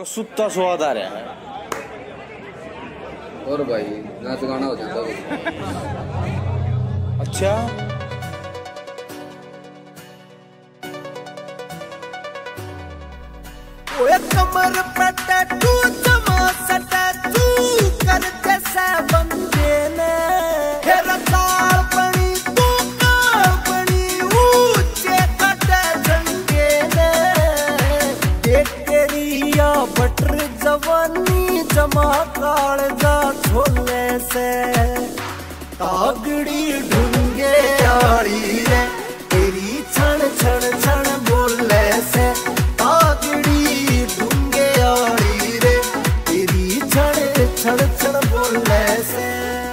तो सुत्ता स्वाद आ रहा है। और भाई नाच गाना हो जाता है। अच्छा ओए कमर पे टैटू जमा सा टैटू कर जैसा बंदे ने फिर काल बनी तू काल बनी ऊंचे कटे झंडे ने देख तेरी या बटर जवानी जमा काल जा छोले से तागड़ी ढूंगे आड़ी रे तेरी छण छण छण बोले से तागड़ी ढूंगे आड़ी रे तेरी छण छण छण बोले से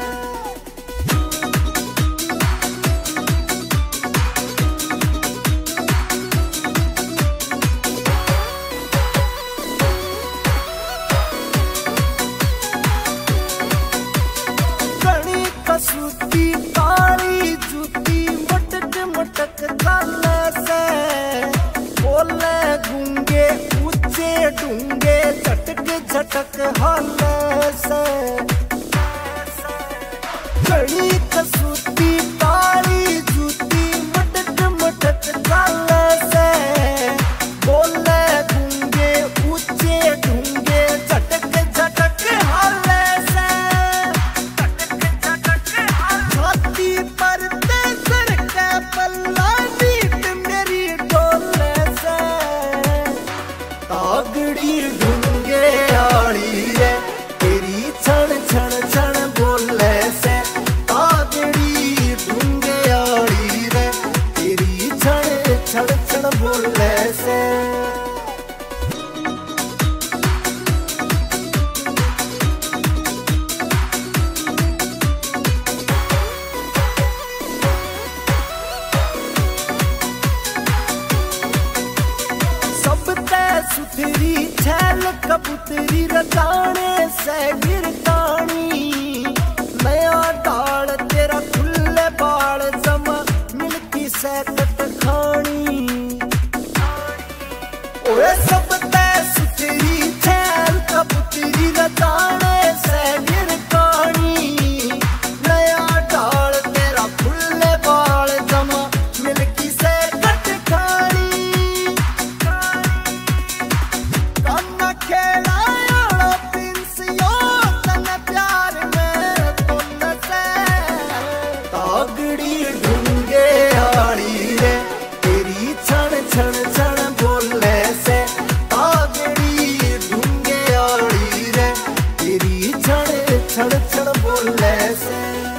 कणी कसूती काली जूती मटक मटक काले से बोले गूंगे ऊंचे डूंगे झटक झटक हाले से कणी कसूती काली जूती मटक मटक काले से बोले गूंगे ऊंचे डूंगे झटक झटक हाले से छाती पर तेजर का पल्ला नीट मेरी डोले से तागड़ी ढूंगे आड़ी रे तेरी छण छण छण बोले से तागड़ी ढूंगे आड़ी रे तेरी छण छण छण बोले से सब तै सुथरी छैल कबूतरी रताने से गिरतानी नया डाल तेरा खुले बाल जमा मिलती से कट खानी ओए सब तै सुथरी छैल कबूतरी रताने से गिरतानी नया डाल तेरा खुले बाल जमा मिलती से कट खानी कन्ना खेलाया पिंसियो तन प्यार में तुम से तागड़ी ढूंगे आड़ी रे तेरी छण छण छण बोले से तागड़ी ढूंगे आड़ी रे तेरी छण छण छण बोले से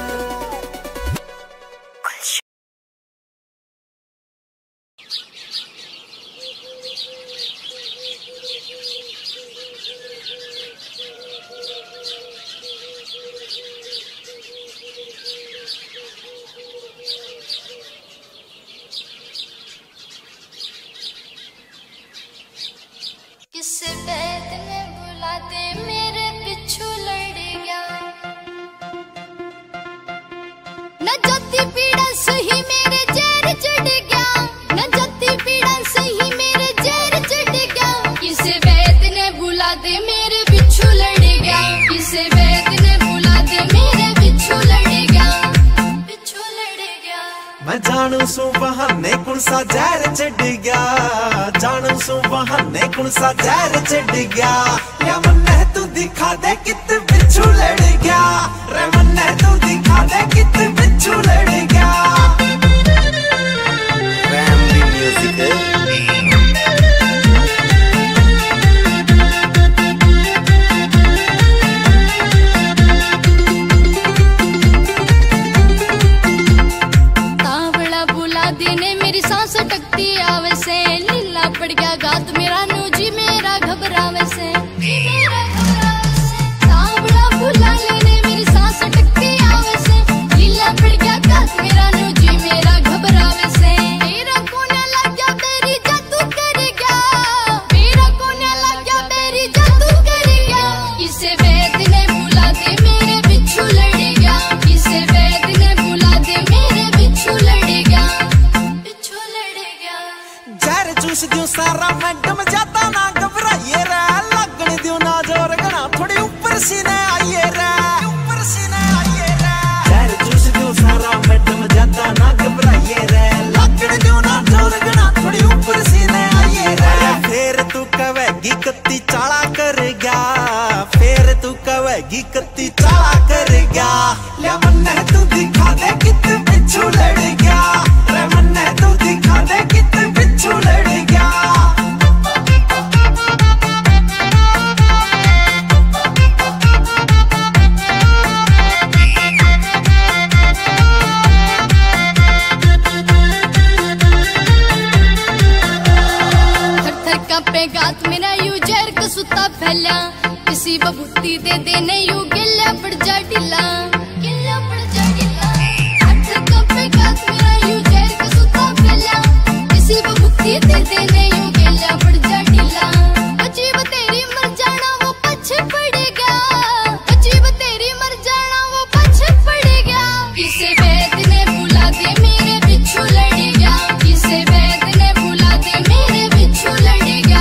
किस बैद ने बुला दे मेरे पिछू लड़ गया न जाती पीड़ा सही मेरे जहर चढ़ गया न जाती पीड़ा सही मेरे जहर चढ़ गया किस बैद ने बुला दे मेरे पिछू लड़ गया किस बैद ने बुला दे मेरे पिछू लड़ गया पिछू लड़ गया मैं जानू सू बहाने कुण सा जहर चढ़ गया जानू सू बहाने कुण सा जहर चढ़ गया या मन्ने तू दिखा दे कित बिच्छू लड़ गया रे मन्ने तू दिखा दे कित बिच्छू लड़ गया फैमिली म्यूजिक तावड़ा बुला देने मेरी सांस अटकती आवे से लीला पड़ गया गात मेरा नूजी मेरा घबरावे से कहेगी कत्ती चाला कर गया, फिर तू कहेगी कत्ती चाला कर गया। ले मन्ने तू दिखा दे कित पिछू लड़ गया, रे मन्ने तू दिखा दे कित पिछू लड़ गया। पे गात मेरा यू जहर का सुता फैला, किसी बबूती दे देने यू गिल्ला पड़ जा ढिला, गिल्ला पड़ जा ढिला। पे गात मेरा यू जहर का सुता फैला, किसी बबूती दे देने यू गिल्ला पड़ जा ढिला। अजीब तेरी मर जाना वो पीछे पड़ेगा, अजीब तेरी मर जाना वो पीछे पड़ेगा। किसे वैद ने बुला दे मेरे बिच्छू लड़ेगा, किसे वैद ने बुला दे मेरे बिच्छू लड़ेगा।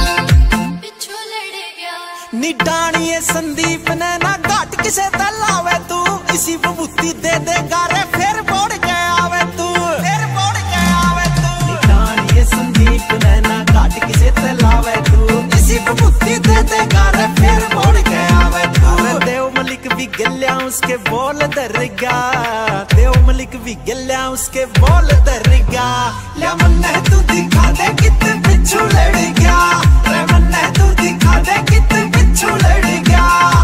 निडानिए संदीप ने ना घाट किसे तलावे तू, इसी बबूती दे देगा रे फिर बोड़ के आवे तू, फिर बोड़ के आवे तू। निडानिए संदीप ने ना घाट किसे तलावे तू, इसी बबूती दे देगा रे फिर बोड़ के आवे तू। देव मलिक भी गल्या उसके बोल दरगा, देव मलिक भी गल्या उसके बोल दरगा। ले मन्ने तू दिखा दे कित पिछू लड़ गया, रे मन्ने तू दिखा दे कित पिछू लड़ गया।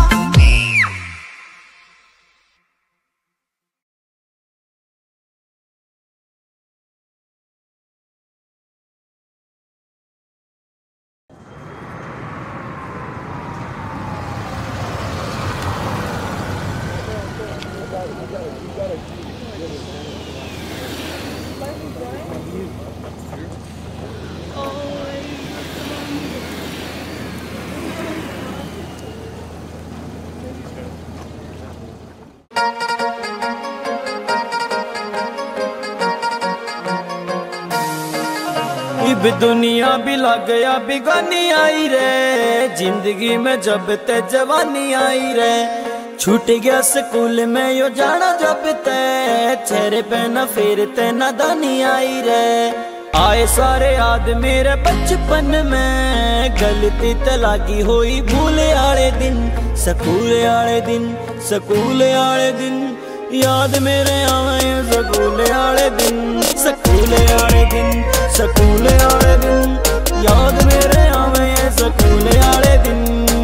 इब दुनिया भी लग गया बिगानी आई रे, जिंदगी में जब ते जवानी आई रे। छूट गया स्कूल में यो जाना जब ते, चेहरे पे न फेरते नादानी आई रे। आए सारे याद मेरे बचपन में, गलती ते लागी होई भूले आले दिन, स्कूल आले दिन, स्कूल आले दिन। याद मेरे आवे स्कूल आले दिन, स्कूल आले दिन, स्कूल आले दिन। याद मेरे आवे स्कूल आले दिन।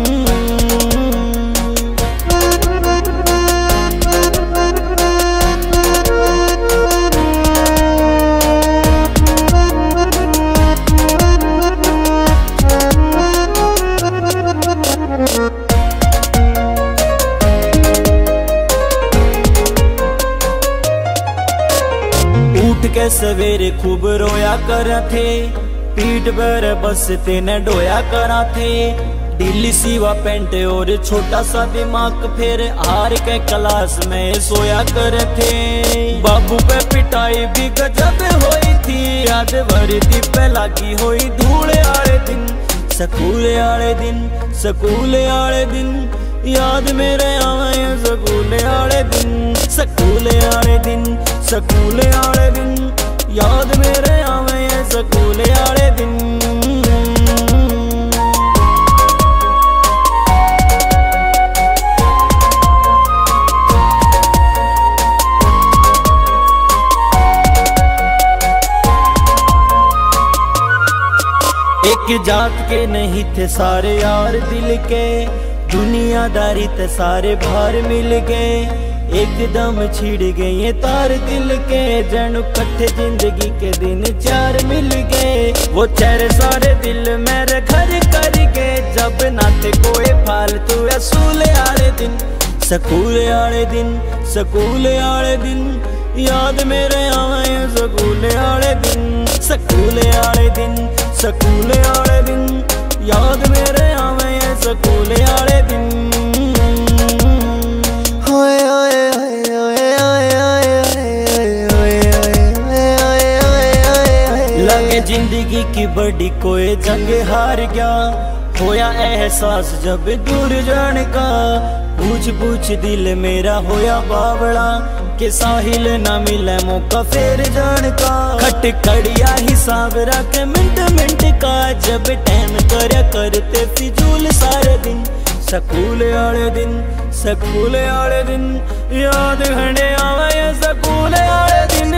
के सवेरे खूब रोया करा थे, पीठ पर बस तेने डोया करा थे। ढीली सीवा पेंट और छोटा सा दिमाग, फिर हार के क्लास में सोया करे थे। बाबू पे पिटाई भी गजब होई थी, याद वर्दी पे लगी होई धूल आले दिन, स्कूल आले दिन, स्कूल आले दिन। याद मेरे आवे स्कूल आले दिन, स्कूल आले दिन, स्कूल आले दिन। याद मेरे आवे स्कूल आले दिन। एक जात के नहीं थे सारे यार दिल के, दुनियादारी ते सारे बाहर मिल गए। एकदम छिड़ गए ये तार दिल के, जनु कट्ठे जिंदगी के दिन चार मिल गए। वो चेहरे सारे दिल मेरे घर कर गए, जब नाते कोई फालतू असूल आले दिन, स्कूल आले दिन, स्कूल आले दिन। याद मेरे आवे स्कूल आले दिन, स्कूल आले दिन, स्कूल आले दिन। याद मेरे आवे स्कूल आले दिन। लगे जिंदगी की बड़ी कोई जंग हार गया, होया एहसास जब दूर जाने का, पूछ पूछ दिल मेरा होया बावड़ा, के साहिल ना मिले मौका फेर जान का। खटखड़िया हिसाब रख मिनट मिनट का, जब टाइम करया करते फिजूल सारे दिन। स्कूल वाले दिन, स्कूल वाले दिन याद घंटे आवे, स्कूल वाले दिन।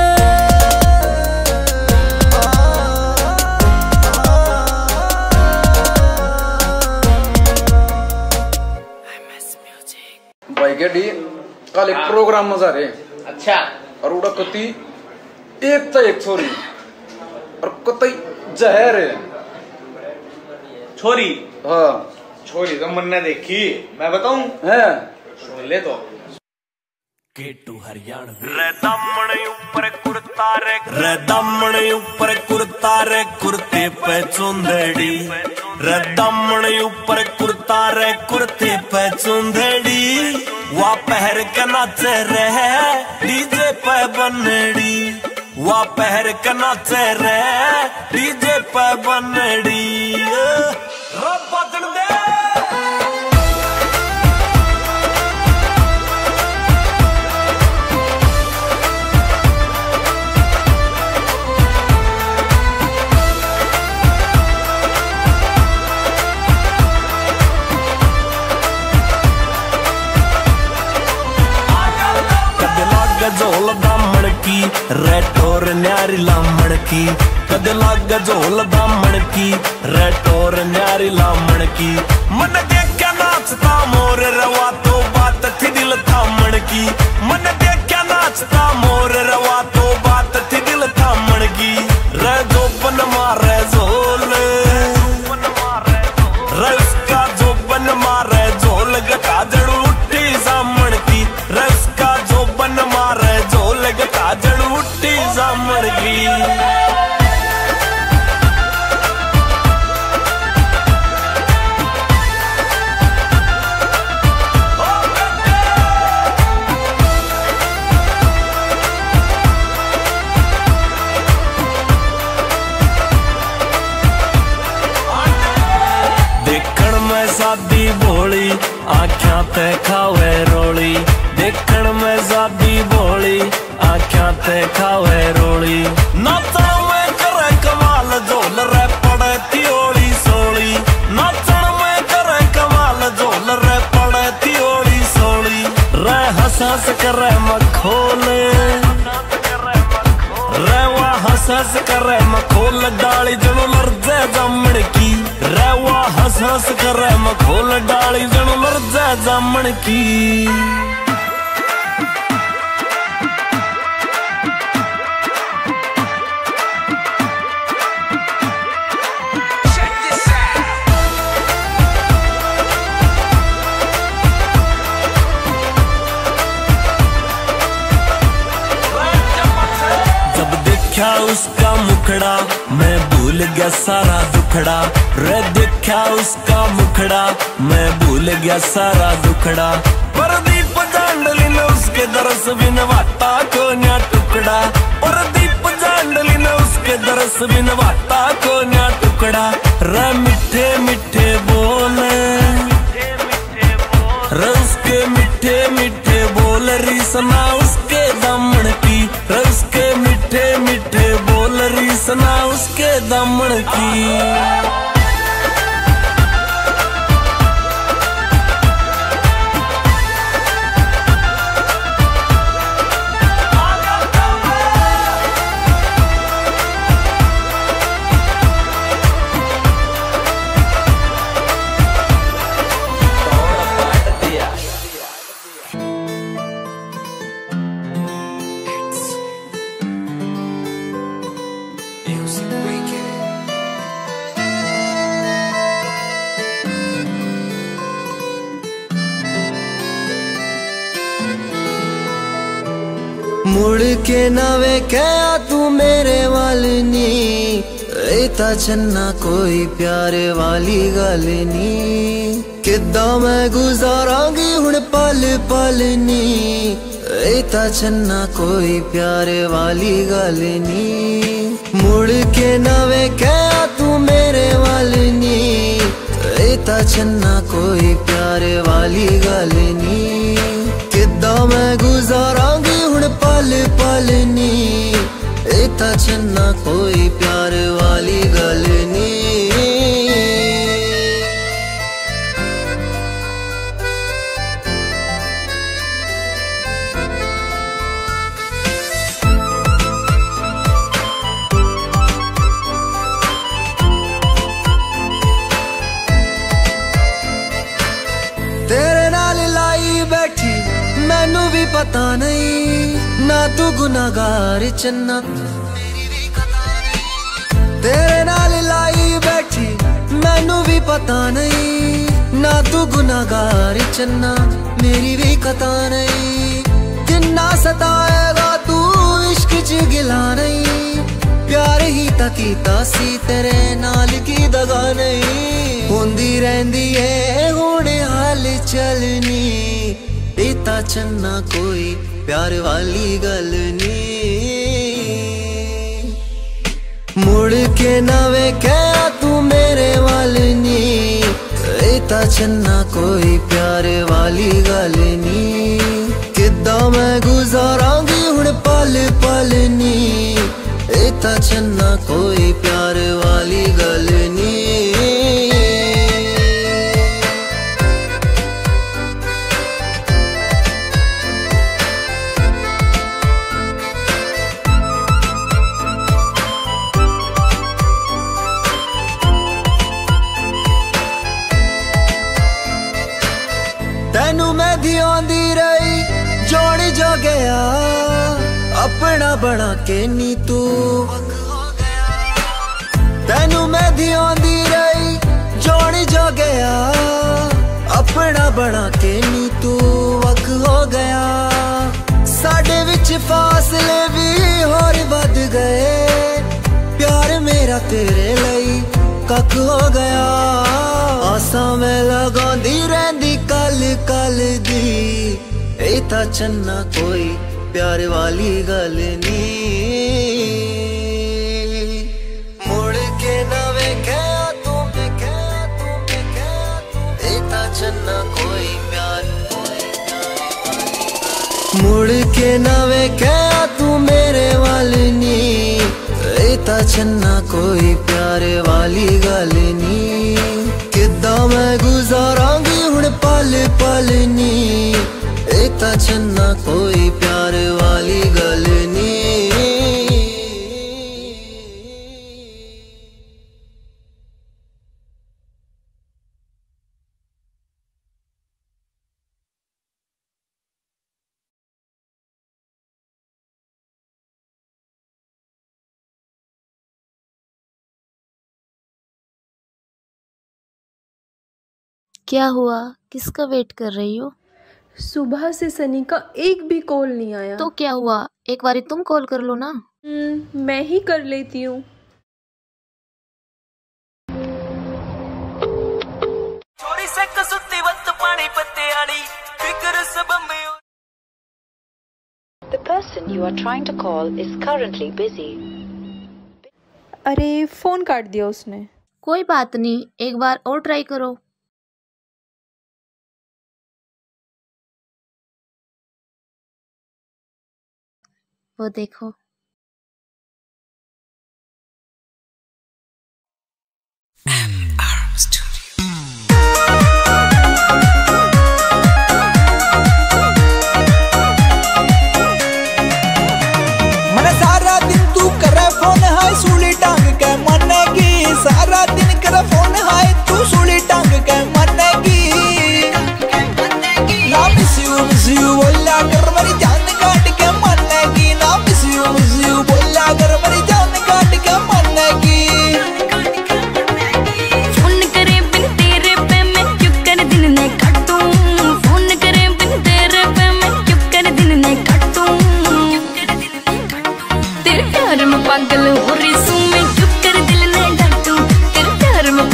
भाई के डी कल एक प्रोग्राम मजा रे। अच्छा। और उड़ा कती एक तो एक छोरी और कतई जहर है छोरी। हाँ छोरी तो मन ने देखी, मैं बताऊं है सुन ले तो। केटू हरियाणवी रे दामन ऊपर कुर्ता रे दामन ऊपर कुर्ता रे कुर्ते पे चुंदड़ी रे दामन ऊपर कुर्ता रे कुर्ते पे चुंदड़ी वा पहर के नाचे रे डीजे पे बनड़ी वा पहर के नाचे रे डीजे पे बनड़ी रब बदन दे। झोल दामन की रेटोर न्यारी लामण की, कद लाग झोल दामन की रेटोर न्यारी लामण की। मन देखा नाचता मोर रवा तो बात थी दिल थामण की, मन देखा नाचता मोर रवा तो बात थी दिल थामण की। रे जो बन मारे झोल रे उसका जो बन मारे झोल गटा जड़ू उठी सामण की, रे उसका जो बन मारे झोल गटा जड़ू उठी सामण की। देखण में सादी भोली आख्या ते खावे रोली, देखण में सादी भोली आख्या ते खावे रोली। नाचण में करे कमाल झोल रे पड़े तियोली सोली, नाचण में करे कमाल झोल रे पड़े तियोली सोली। रे हंस हंस करे मखोले रे वा हंस हंस करे मखोल डाली जणु लर्जे जामण की, रे वा हंस हंस करे मखोल डाली जणु लर्जे जामण की। देखा उसका मुखड़ा मैं भूल गया सारा दुखड़ा, रे देखा उसका मुखड़ा मैं भूल गया सारा दुखड़ा। परदीप जांडली ने उसके दरस बिन वाटा को न्या टुकड़ा, परदीप जांडली ने उसके दरस बिन वाटा को न्या टुकड़ा। रे मिठे मिठे बोले रे उसके मिठे मिठे बोल रीसना उसके दामन की, रे उसके मिठे मिठे बोल रीसना उसके दामन की। मुड़ के ना वेख्या तू मेरे वाल नी, एता चन्ना कोई प्यारे वाली गल नी। किदा मैं गुजारांगी हुण पल पल नी, एता चन्ना कोई प्यारे वाली गल नी। मुड़ के ना वेख्या तू मेरे वाल नी, इता चन्ना कोई प्यार वाली गल नी, किद्दां मैं गुजारांगी हुण पल पल नी। इता चन्ना कोई प्यार वाली गल नी। तेरे नाल लाई बैठी मैनू भी पता नहीं, ना तू गुनाहगार चन्ना मेरी भी खता नहीं। तेरे नाल लाई बैठी मैनू भी पता नहीं, ना तू गुनाहगार चन्ना मेरी भी खता नहीं। किन्ना सताएगा तू इश्क च गिला नहीं, प्यार ही तकीता सी तेरे नाल की दगा नहीं। होंदी रहंदी है हुण हाल चलनी, इता चन्ना कोई प्यार वाली गल नी। मुड़ के ना वेख्या तू मेरे वाल नी, इता चन्ना कोई प्यार वाली गल नी। किद्दां मैं गुजारांगी हुण पल पल नी, इता चन्ना कोई प्यार वाली गल नी। तेनू मैं धियांदी रही जोड़ी जो गया, अपना बना के नी तू वख हो गया। तेनू मैं धियांदी रही जोड़ी जो गया, अपना बना के नी तू वख हो गया। साडे विच फासले भी होर वध गए, प्यार मेरा तेरे लई कख हो गया। आसां मैं लगांदी रहिंदी कल कल दी, इता चन्ना कोई प्यार वाली गल नी। मुड़ के ना वेख्या तू इता चन्ना कोई प्यार, मुड़ के ना वेख्या तू मेरे वाल नी, इता चन्ना कोई प्यार वाली गल नी। किद्दां मैं गुजारांगी हुण पल पल नी, इता चन्ना कोई प्यार वाली गल नी। क्या हुआ? किसका वेट कर रही हो? सुबह से सनी का एक भी कॉल नहीं आया। तो क्या हुआ, एक बारी तुम कॉल कर लो ना। मैं ही कर लेती हूँ। The person you are trying to call is currently busy. अरे फोन काट दिया उसने। कोई बात नहीं, एक बार और ट्राई करो। वो देखो। मन सारा दिन तू करे फोन हाय सूली टांग के मनेगी, सारा दिन करे फोन हाय तू सूली टांग के मनेगी। ना मिस यू बोला कर मेरी जान काट के मनेगी, ना मिस यू बोला कर मेरी जान काट के मनेगी। फोन करे बिन तेरे पे मैं क्यों कर दिन ने काटूं, फोन करे बिन तेरे पे मैं क्यों कर दिन ने काटूं। तेरे प्यार में पागल हो रही सू मैं क्यों कर दिल ने डांटूं, तेरे प्यार में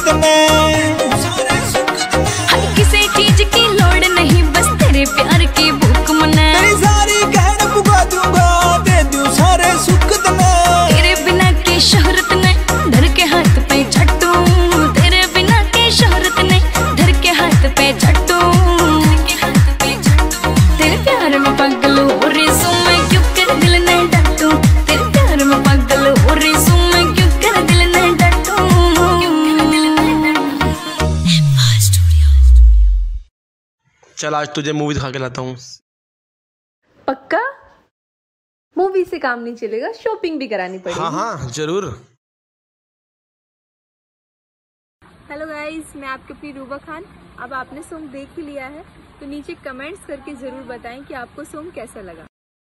ने। किसी चीज की लोड़ नहीं, बस तेरे प्यार की भूख मने। तेरी सारी कहन पुगा दूंगा, दे दूं सारे सुख तने। तेरे बिना की शोहरत ने धर के हाथ पे चट्टू, तेरे बिना की शोहरत ने धर के हाथ पे चट्टू। तेरे प्यार में पागल हो रही सू मैं, क्यों कर दिल ने डटू। तेरे प्यार में पागल हो रही सू मैं, क्यों कर दिल ने डटू। चल आज तुझे मूवी दिखा के लाता हूँ। पक्का? मूवी से काम नहीं चलेगा, शॉपिंग भी करानी पड़ेगी। हाँ हाँ जरूर। हेलो गाइस, मैं आपकी अपनी रूबा खान। अब आपने सॉन्ग देख ही लिया है तो नीचे कमेंट्स करके जरूर बताएं कि आपको सॉन्ग कैसा लगा।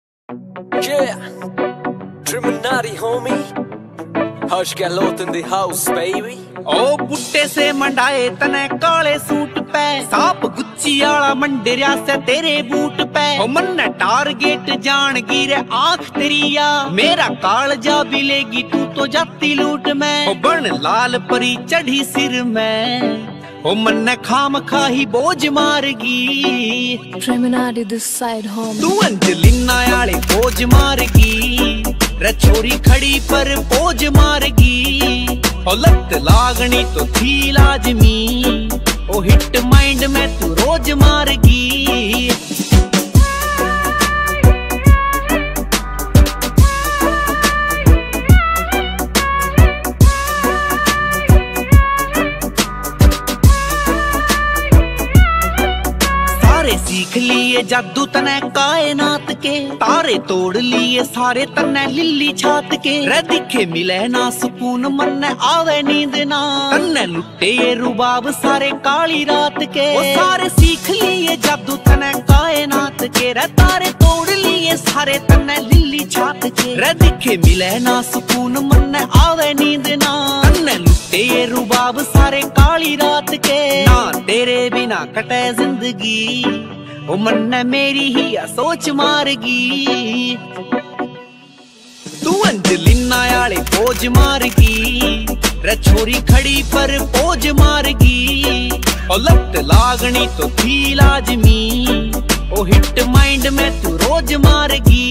Triminati, homie. Hush got lost in the house, baby. ओ बुट्टे से मंडाए तने काले सूट पे, साप गुच्ची आला मंडेरिया से तेरे बूट पे। ओ मन टारगेट जान गिरे आंख तेरिया, मेरा कालजा भी लेगी तू तो जाती लूट में। ओ बन लाल परी चढ़ी सिर में, ओ मन खाम खाही बोझ मारगी। Triminati this side home. तू अंजलिना आले बोझ मारगी, रे छोरी खड़ी पर पोज मारगी। ओ लत लागनी तो थी लाजमी, ओ हिट माइंड में तू रोज मारगी। सीख लिए जादू तने कायनात के, तारे तोड़ लिए सारे तने लिल्ली छात के। रे दिखे मिले ना सुकून मन ने आवे नींद ना, तन्ने लुटे ये रुबाब सारे काली रात के। वो सारे सीख लिए जादू तने कायनात के, रे तारे तोड़ लिए सारे तने लिल्ली छात के। रे दिखे मिले ना सुकून मन ने आवे नींद ना, तन्ने लुटे ये रुबाब सारे काली रात के। ना तेरे बिना कटे जिंदगी, ओ मन ने मेरी ही सोच मारगी। तू अंजलिना आले पोज मारगी, रे छोरी खड़ी पर पोज मारगी। ओ लत लागनी तो थी लाजमी, ओ हिट माइंड में तू रोज मारगी।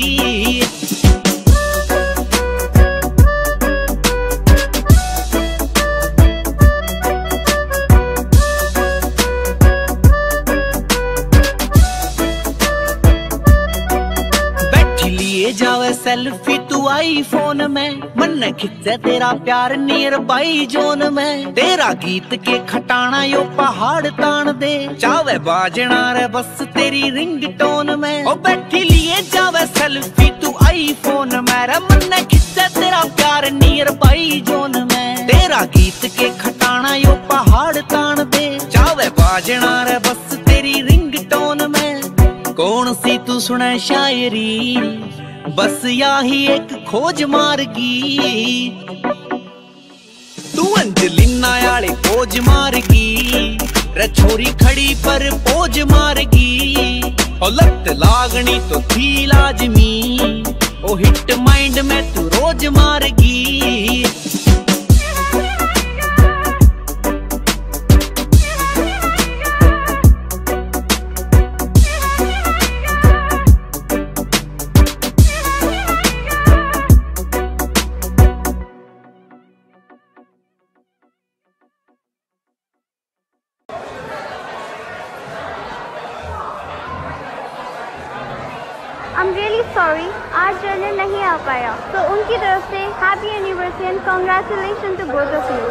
जावे सेल्फी तू आईफोन में, मन खिंचे तेरा प्यार नियर बाई जोन में। तेरा गीत के खटाना यो पहाड़ तान दे, जावे बाजना रे बस तेरी रिंगटोन में। ओ बैठी लिए जावे सेल्फी तू आईफोन में, रे मन खिंचे तेरा प्यार नियर बाई जोन में। तेरा गीत के खटाना यो पहाड़ तान दे, जावे बाजना रे बस तेरी रिंगटोन में। कौन सी तू सुने शायरी, बस याही एक खोज मारगी। तू अंजलिना आले पोज मारगी, रे छोरी खड़ी पर पोज मारगी। ओ लत लागनी तो थी लाजमी, ओ हिट माइंड में तू रोज मारगी। I'm really sorry, आज जर्नल नहीं आ पाया, तो उनकी तरफ से happy anniversary and congratulation to both of you.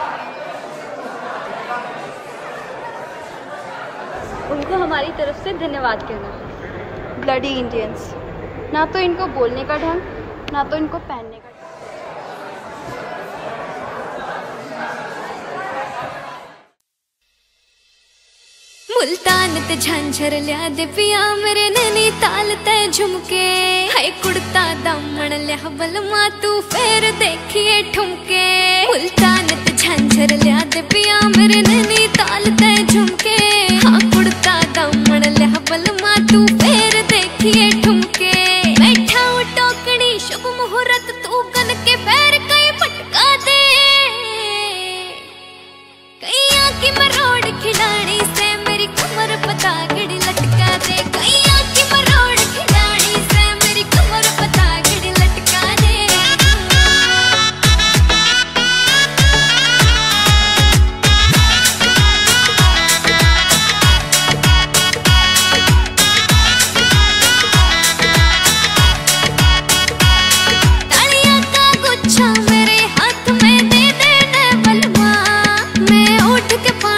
उनको हमारी तरफ से धन्यवाद कहना। ब्लडी इंडियंस, ना तो इनको बोलने का ढंग, ना तो इनको पहनने का। मुल्तान ते झांझर लिया दे पिया मेरे नैनीताल ते झुमके, हाय कुड़ता दामन लिया बलमा तू फेर देखिए ठुमके। मुल्तान ते झांझर लिया दे पिया मेरे नैनीताल ते झुमके, हाँ कुड़ता दामन लिया बलमा तू फेर देखिए ठुमके। बैठा वो टोकड़ी शुभ मुहूर्त तू कन के पैर कई पटका दे,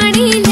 बड़ी